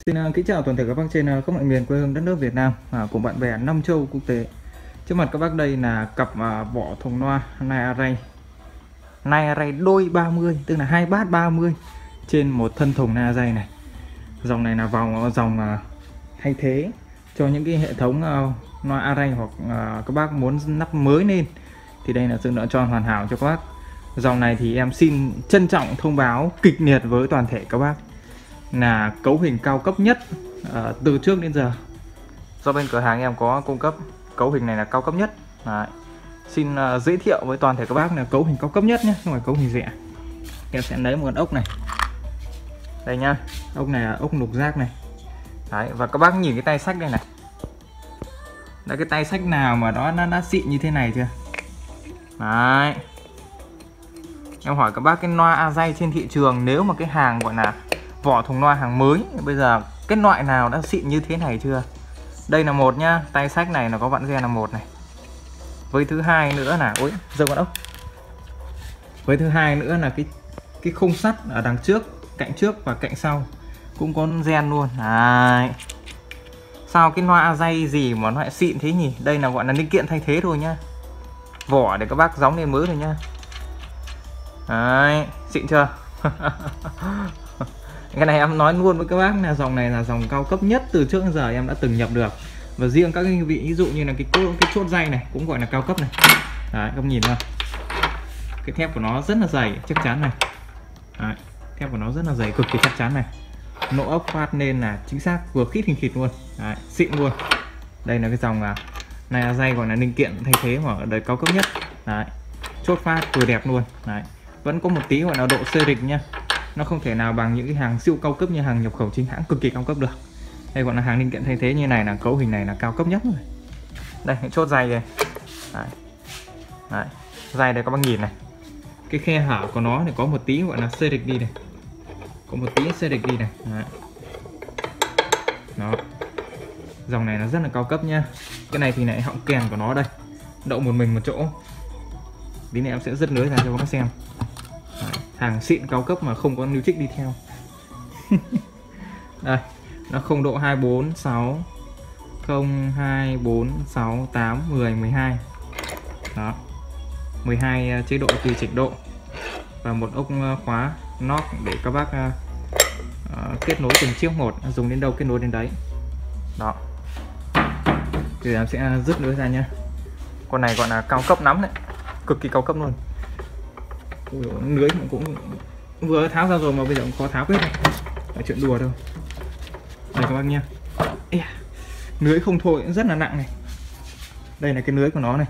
Xin kính chào toàn thể các bác trên khắp mọi miền quê hương đất nước Việt Nam cùng bạn bè năm châu quốc tế. Trước mặt các bác đây là cặp vỏ thùng loa Nai đôi 30, tức là 2 bát 30 trên một thân thùng Nai này. Dòng này là vào dòng thay thế cho những cái hệ thống loa array hoặc các bác muốn lắp mới lên thì đây là sự lựa chọn hoàn hảo cho các bác. Dòng này thì em xin trân trọng thông báo kịch liệt với toàn thể các bác là cấu hình cao cấp nhất từ trước đến giờ. Do bên cửa hàng em có cung cấp cấu hình này là cao cấp nhất. Đấy. Xin giới thiệu với toàn thể các bác là cấu hình cao cấp nhất nhé, không phải cấu hình rẻ. Em sẽ lấy một con ốc này. Đây nhá, ốc này là ốc lục giác này. Đấy, và các bác nhìn cái tay xách đây này. Đấy, cái tay xách nào mà nó đã xịn như thế này chưa? Đấy. Em hỏi các bác cái loa array trên thị trường, nếu mà cái hàng gọi là vỏ thùng loa hàng mới bây giờ cái loại nào đã xịn như thế này chưa? Đây là một nhá, tay xách này nó có vặn gen là một này. Với thứ hai nữa là ôi dơ con ốc. Với thứ hai nữa là cái khung sắt ở đằng trước, cạnh trước và cạnh sau cũng có gen luôn. Đấy. Sao cái loa array gì mà nó lại xịn thế nhỉ? Đây là gọi là linh kiện thay thế thôi nhá. Vỏ để các bác gióng lên mới thôi nhá. Đấy, xịn chưa? Cái này em nói luôn với các bác là dòng này là dòng cao cấp nhất từ trước đến giờ em đã từng nhập được. Và riêng các cái vị ví dụ như là cái chốt dây này cũng gọi là cao cấp này. Đấy, các nhìn không? Cái thép của nó rất là dày, chắc chắn này. Đấy, thép của nó rất là dày, cực kỳ chắc chắn này. Nỗ ốc phát nên là chính xác vừa khít hình khịt luôn. Đấy, xịn luôn. Đây là cái dòng này là dây gọi là linh kiện thay thế mà ở đời cao cấp nhất. Đấy, chốt phát vừa đẹp luôn. Đấy, vẫn có một tí gọi là độ xê dịch nha. Nó không thể nào bằng những cái hàng siêu cao cấp như hàng nhập khẩu chính hãng cực kỳ cao cấp được. Đây gọi là hàng linh kiện thay thế như này là cấu hình này là cao cấp nhất rồi. Đây cái chốt dây đây. Đấy. Đấy. Dây đây các bác nhìn này. Cái khe hở của nó thì có một tí gọi là xê dịch đi này. Có một tí xê dịch đi này. Đấy. Đó. Dòng này nó rất là cao cấp nha. Cái này thì lại họng kèn của nó đây. Đậu một mình một chỗ. Tí này em sẽ dứt lưới ra cho các bác xem. Đấy, hàng xịn cao cấp mà không có níu trích đi theo. Đây, nó không độ 246 02468 10 12. Đó. 12 chế độ tùy chỉnh độ và một ốc khóa NOT để các bác kết nối từng chiếc một, dùng đến đâu kết nối đến đấy. Đó. Thì em sẽ dứt lưới ra nhá. Con này gọi là cao cấp lắm đấy, cực kỳ cao cấp luôn. Lưới cũng vừa tháo ra rồi mà bây giờ cũng có tháo hết này. Là chuyện đùa đâu. Đây các bác nha. Lưới không thôi cũng rất là nặng này. Đây là cái lưới của nó này.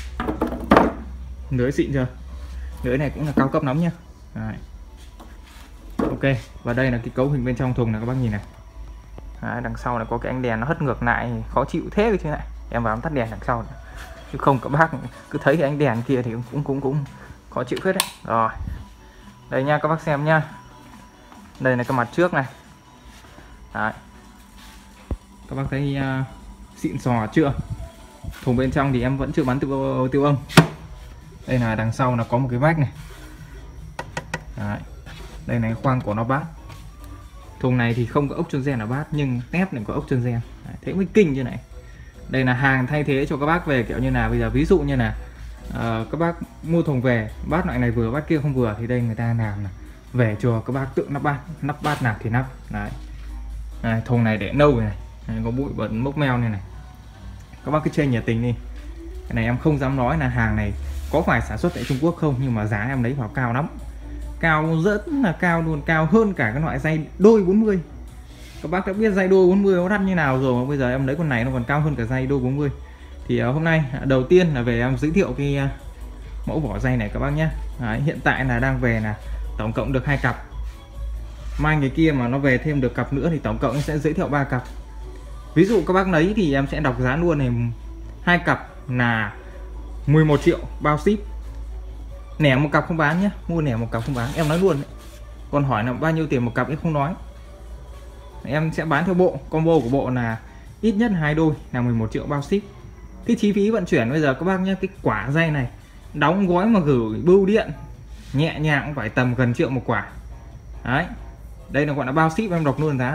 Lưới xịn chưa? Lưới này cũng là cao cấp lắm nha. Đấy. Ok, và đây là cái cấu hình bên trong thùng này các bác nhìn này. Đấy, đằng sau là có cái ánh đèn nó hất ngược lại, khó chịu thế cái chứ này. Em vào em tắt đèn đằng sau này. Chứ không các bác cứ thấy cái ánh đèn kia thì cũng khó chịu phết đấy. Rồi. Đây nha các bác xem nha. Đây là cái mặt trước này. Đấy. Các bác thấy xịn sò chưa? Thùng bên trong thì em vẫn chưa bắn tiêu âm. Đây là đằng sau là có một cái vách này. Đấy. Đây là cái khoang của nó bát. Thùng này thì không có ốc chân gen là bát, nhưng tép này có ốc chân gen. Đấy, thế mới kinh như này. Đây là hàng thay thế cho các bác về kiểu như là bây giờ ví dụ như là các bác mua thùng về, bát loại này vừa bát kia không vừa thì đây người ta làm là về cho các bác tự nắp bát nào thì nắp. Đấy. Đấy, thùng này để nâu này, này có bụi bẩn mốc meo này này. Các bác cứ chê nhiệt tình đi. Cái này em không dám nói là hàng này có phải sản xuất tại Trung Quốc không, nhưng mà giá em lấy vào cao lắm. Cao rất là cao luôn, cao hơn cả cái loại dây đôi 40. Các bác đã biết dây đôi 40 nó đắt như nào rồi, mà bây giờ em lấy con này nó còn cao hơn cả dây đôi 40. Thì hôm nay đầu tiên là về em giới thiệu cái mẫu vỏ dây này các bác nhé. Đấy, hiện tại là đang về là tổng cộng được 2 cặp. Mai ngày kia mà nó về thêm được cặp nữa thì tổng cộng sẽ giới thiệu 3 cặp. Ví dụ các bác lấy thì em sẽ đọc giá luôn này. 2 cặp là 11 triệu bao ship. Nẻ một cặp không bán nhé, mua nẻ một cặp không bán, em nói luôn đấy. Còn hỏi là bao nhiêu tiền một cặp em không nói. Em sẽ bán theo bộ, combo của bộ là ít nhất 2 đôi là 11 triệu bao ship. Cái chi phí vận chuyển bây giờ các bác nhé, cái quả dây này đóng gói mà gửi bưu điện nhẹ nhàng cũng phải tầm gần triệu một quả. Đấy. Đây là gọi là bao ship, em đọc luôn giá này.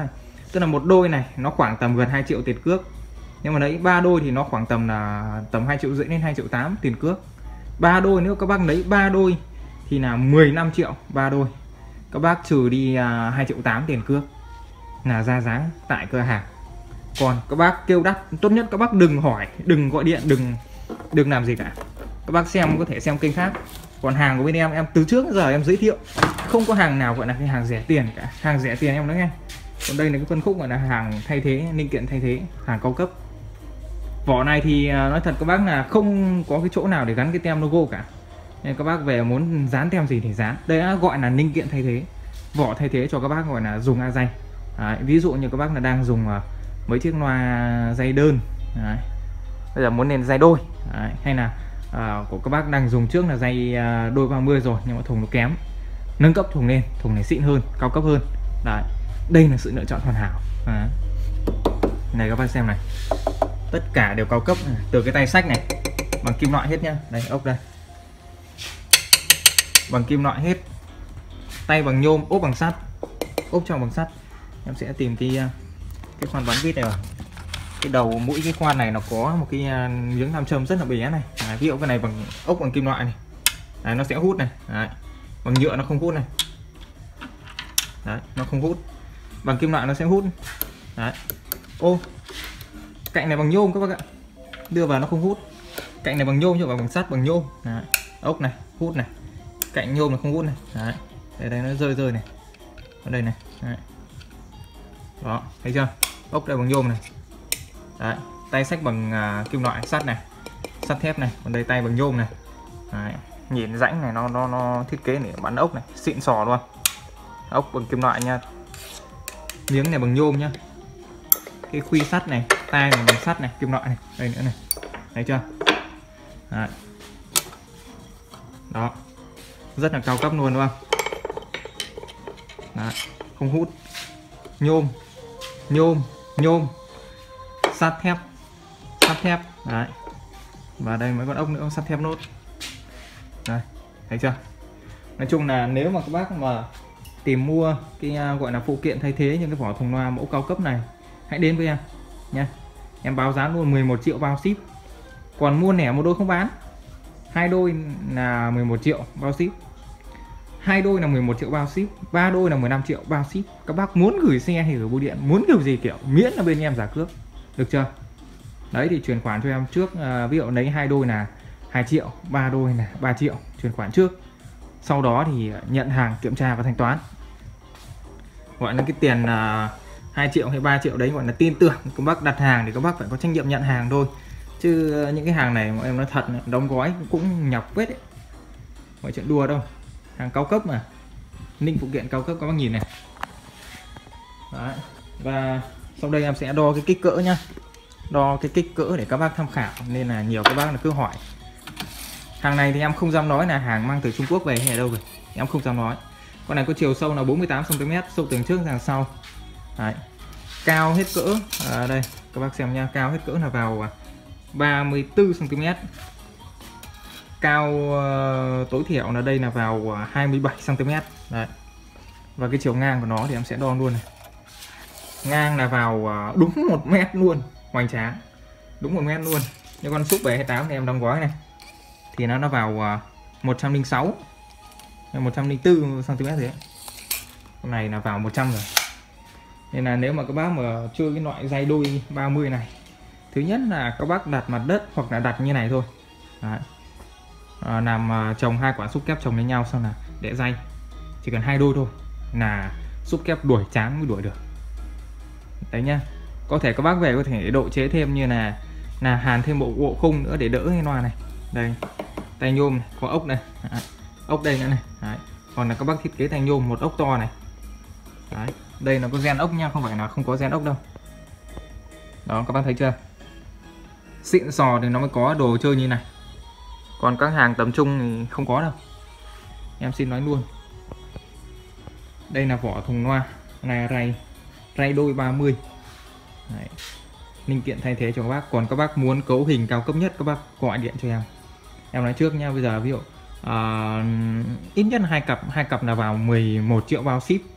Tức là một đôi này nó khoảng tầm gần 2 triệu tiền cước. Nhưng mà lấy 3 đôi thì nó khoảng tầm là tầm 2,5 triệu đến 2,8 triệu tiền cước. 3 đôi, nếu các bác lấy 3 đôi thì là 15 triệu 3 đôi. Các bác trừ đi 2,8 triệu tiền cước là ra giá tại cửa hàng. Còn các bác kêu đắt, tốt nhất các bác đừng hỏi, đừng gọi điện, đừng làm gì cả. Các bác xem, có thể xem kênh khác. Còn hàng của bên em từ trước đến giờ em giới thiệu không có hàng nào gọi là cái hàng rẻ tiền cả. Hàng rẻ tiền em nói nghe. Còn đây là cái phân khúc gọi là hàng thay thế, linh kiện thay thế, hàng cao cấp. Vỏ này thì nói thật các bác là không có cái chỗ nào để gắn cái tem logo cả. Nên các bác về muốn dán tem gì thì dán. Đây đã gọi là linh kiện thay thế, vỏ thay thế cho các bác gọi là dùng a dây. Ví dụ như các bác là đang dùng mấy chiếc loa dây đơn. Đấy. Bây giờ muốn lên dây đôi. Đấy. Hay là của các bác đang dùng trước là dây đôi 30 rồi nhưng mà thùng nó kém, nâng cấp thùng lên, thùng này xịn hơn, cao cấp hơn. Đấy. Đây là sự lựa chọn hoàn hảo. Đấy. Này các bác xem này, tất cả đều cao cấp này. Từ cái tay xách này bằng kim loại hết nhá. Đây ốc đây bằng kim loại hết, tay bằng nhôm, ốp bằng sắt, ốp trong bằng sắt. Em sẽ tìm cái khoan bắn vít này vào. Cái đầu mũi cái khoan này nó có một cái miếng nam châm rất là bé này. Ví dụ cái này bằng ốc bằng kim loại này. Đấy, nó sẽ hút này. Đấy. Bằng nhựa nó không hút này. Đấy, nó không hút. Bằng kim loại nó sẽ hút. Đấy. Ô, cạnh này bằng nhôm các bác ạ, đưa vào nó không hút. Cạnh này bằng nhôm chứ bằng sắt, bằng nhôm. Đấy. Ốc này hút này, cạnh nhôm là không hút này. Đấy. Đây nó rơi này, ở đây này. Đấy. Đó, thấy chưa? Ốc đây bằng nhôm này. Đấy. Tay xách bằng kim loại, sắt này, sắt thép này. Còn đây tay bằng nhôm này. Đấy. Nhìn rãnh này nó thiết kế để bắn ốc này, xịn sò luôn. Ốc bằng kim loại nha, miếng này bằng nhôm nhá. Cái khuy sắt này, tay này bằng sắt này, kim loại này, đây nữa này. Thấy chưa? Đấy. Đó, rất là cao cấp luôn đúng không? Đấy. Không hút, nhôm, sắt thép. Đấy. Và đây mấy con ốc nữa, sắt thép nốt. Đây, thấy chưa? Nói chung là nếu mà các bác mà tìm mua cái gọi là phụ kiện thay thế những cái vỏ thùng loa mẫu cao cấp này, hãy đến với em nha. Em báo giá luôn 11 triệu bao ship. Còn mua lẻ một đôi không bán. 2 đôi là 11 triệu bao ship. 2 đôi là 11 triệu bao ship, 3 đôi là 15 triệu bao ship. Các bác muốn gửi xe hay gửi bưu điện, muốn kiểu gì kiểu, miễn là bên em giá cước. Được chưa? Đấy thì chuyển khoản cho em trước, ví dụ lấy 2 đôi là 2 triệu, 3 đôi là 3 triệu, chuyển khoản trước. Sau đó thì nhận hàng, kiểm tra và thanh toán. Gọi là cái tiền 2 triệu hay 3 triệu đấy gọi là tin tưởng. Các bác đặt hàng thì các bác phải có trách nhiệm nhận hàng thôi. Chứ những cái hàng này mà em nói thật, đóng gói cũng nhọc vết đấy. Mọi chuyện đùa đâu. Hàng cao cấp mà, linh phụ kiện cao cấp các bác nhìn này. Đấy. Và sau đây em sẽ đo cái kích cỡ nhá, đo cái kích cỡ để các bác tham khảo, nên là nhiều các bác là cứ hỏi. Hàng này thì em không dám nói là hàng mang từ Trung Quốc về hay ở đâu về, em không dám nói. Con này có chiều sâu là 48 cm, sâu tường trước đằng sau. Đấy. Cao hết cỡ đây các bác xem nha, cao hết cỡ là vào 34 cm. Cao tối thiểu là đây là vào 27 cm. Đấy. Và cái chiều ngang của nó thì em sẽ đo luôn này. Ngang là vào đúng 1 mét luôn, hoành tráng. Đúng 1 mét luôn. Nhưng con súp 728 thì em đóng gói này thì nó vào 106 104 cm đấy. Con này là vào 100 rồi. Nên là nếu mà các bác mà chơi cái loại dây đôi 30 này, thứ nhất là các bác đặt mặt đất hoặc là đặt như này thôi. Đấy. Làm trồng 2 quả xúc kép trồng lên nhau, xong là để dây, chỉ cần 2 đôi thôi là xúc kép đuổi chán mới đuổi được. Đấy nhá. Có thể các bác về có thể độ chế thêm như là hàn thêm bộ gỗ khung nữa để đỡ cái loa này. Đây, tay nhôm này, có ốc này. Đấy. Ốc đây nữa này. Đấy. Còn là các bác thiết kế tay nhôm một ốc to này. Đấy. Đây là có gen ốc nha, không phải là không có gen ốc đâu. Đó, các bác thấy chưa? Xịn sò thì nó mới có đồ chơi như này. Còn các hàng tầm trung thì không có đâu. Em xin nói luôn. Đây là vỏ thùng loa, này ray đôi 30. Đấy. Linh kiện thay thế cho các bác. Còn các bác muốn cấu hình cao cấp nhất, các bác gọi điện cho em. Em nói trước nha, bây giờ ví dụ ít nhất là hai cặp là vào 11 triệu bao ship.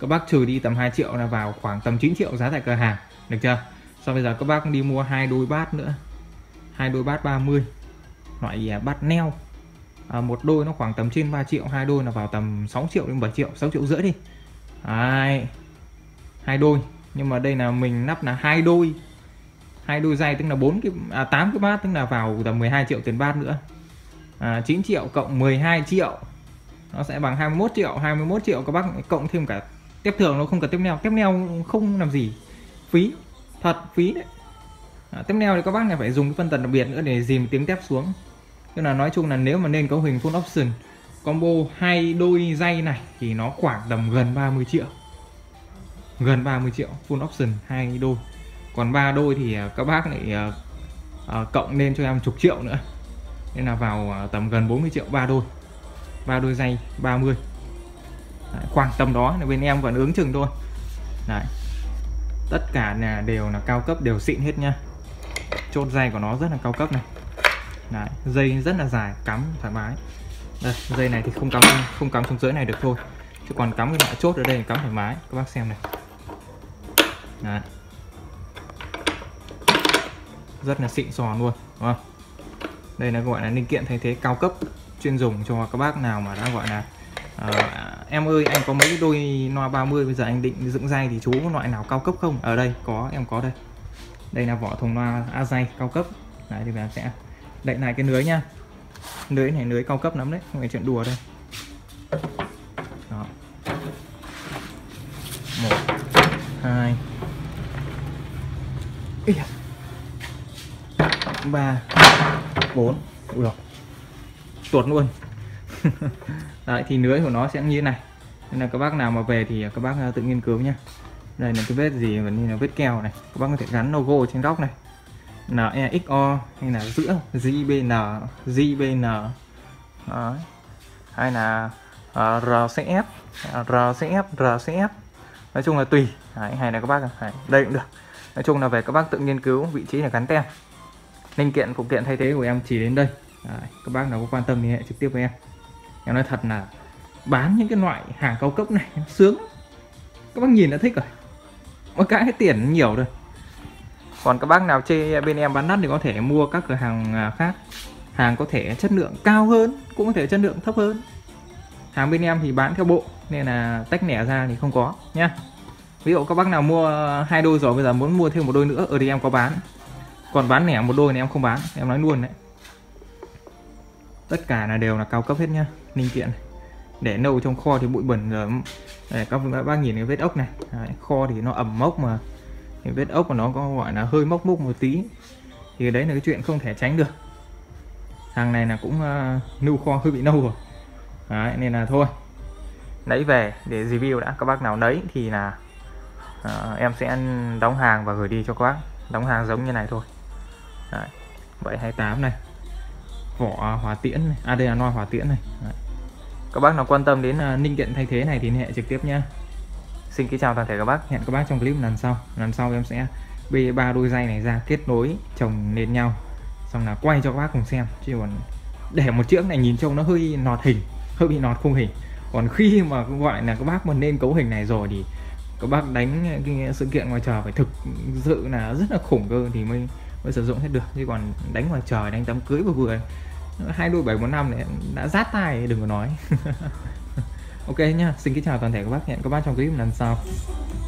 các bác trừ đi tầm 2 triệu là vào khoảng tầm 9 triệu giá tại cửa hàng, được chưa? Sau bây giờ các bác đi mua 2 đôi bát nữa, 2 đôi bát 30 loại bát neo, một đôi nó khoảng tầm trên 3 triệu, 2 đôi là vào tầm 6 triệu đến 7 triệu, 6 triệu rưỡi đi. Đấy, 2 đôi, nhưng mà đây là mình nắp là 2 đôi, 2 đôi dây tức là 8 cái bát, tức là vào tầm 12 triệu tiền bát nữa. 9 triệu cộng 12 triệu nó sẽ bằng 21 triệu. 21 triệu các bác cộng thêm cả tiếp thường, nó không cần tiếp neo, tiếp neo không làm gì, phí thật, phí đấy. Tiếp neo thì các bác này phải dùng cái phân tần đặc biệt nữa để dìm tiếng tép xuống. Tức là nói chung là nếu mà nên cấu hình full option combo 2 đôi dây này thì nó khoảng tầm gần 30 triệu, gần 30 triệu full option 2 đôi. Còn 3 đôi thì các bác lại cộng lên cho em chục triệu nữa, nên là vào tầm gần 40 triệu 3 đôi. 3 đôi dây 30. Đấy, khoảng tầm đó là bên em vẫn ướng chừng thôi. Đấy, tất cả là đều là cao cấp, đều xịn hết nha. Chốt dây của nó rất là cao cấp này. Đấy, dây rất là dài, cắm thoải mái. Đây, dây này thì không cắm xuống dưới này được thôi, chứ còn cắm cái loại chốt ở đây cắm thoải mái, các bác xem này. Đấy, rất là xịn sò luôn, đúng không? Đây là gọi là linh kiện thay thế cao cấp, chuyên dùng cho các bác nào mà đã gọi là em ơi anh có mấy đôi loa 30 bây giờ anh định dựng dây thì chú có loại nào cao cấp không? Ở đây có, em có đây. Đây là vỏ thùng loa A dây cao cấp. Đấy thì em sẽ đậy lại cái lưới nha. Lưới này lưới cao cấp lắm đấy, không phải chuyện đùa đây. Đó. 1 2 3 4. Ui dồi, tuột luôn. Đấy thì lưới của nó sẽ như thế này, nên là các bác nào mà về thì các bác tự nghiên cứu nhá. Đây là cái vết gì mà như là vết keo này, các bác có thể gắn logo trên góc này, NEXO hay là giữa JBN, JBN. Đấy, hay là RCF, RCF. Nói chung là tùy. Đấy, hay là các bác đây cũng được. Nói chung là về các bác tự nghiên cứu vị trí để gắn tem. Linh kiện phụ kiện thay thế của em chỉ đến đây. Đấy, các bác nào có quan tâm thì hệ trực tiếp với em. Em nói thật là bán những cái loại hàng cao cấp này sướng, các bác nhìn đã thích rồi, một cái tiền nhiều rồi. Còn các bác nào chê bên em bán đắt thì có thể mua các cửa hàng khác, hàng có thể chất lượng cao hơn, cũng có thể chất lượng thấp hơn. Hàng bên em thì bán theo bộ nên là tách lẻ ra thì không có nhá. Ví dụ các bác nào mua 2 đôi rồi bây giờ muốn mua thêm một đôi nữa, ở thì em có bán. Còn bán lẻ một đôi này em không bán, em nói luôn đấy. Tất cả là đều là cao cấp hết nhá. Linh kiện này, để lâu trong kho thì bụi bẩn rồi. Để các bác nhìn cái vết ốc này. Đấy, kho thì nó ẩm mốc mà, thì vết ốc của nó có gọi là hơi mốc mốc một tí, thì đấy là cái chuyện không thể tránh được. Hàng này là cũng lưu kho hơi bị lâu rồi. Đấy, nên là thôi, lấy về để review đã. Các bác nào lấy thì là em sẽ đóng hàng và gửi đi cho các bác. Đóng hàng giống như này thôi. Đấy, 728 này, vỏ hỏa tiễn này. À đây là loa hỏa tiễn này. Đấy. Các bác nào quan tâm đến linh kiện thay thế này thì liên hệ trực tiếp nhá. Xin kính chào toàn thể các bác, hẹn các bác trong clip lần sau. Lần sau em sẽ bê 3 đôi dây này ra kết nối chồng lên nhau, xong là quay cho các bác cùng xem. Chứ còn để một chiếc này nhìn trông nó hơi nọt hình, hơi bị nọt khung hình. Còn khi mà gọi là các bác mà nên cấu hình này rồi thì các bác đánh cái sự kiện ngoài trời phải thực sự là rất là khủng cơ thì mới sử dụng hết được. Chứ còn đánh ngoài trời, đánh đám cưới vừa 2 đôi 745 này đã rát tai đừng có nói. Ok nhá, xin kính chào toàn thể các bác, hẹn các bác trong clip lần sau.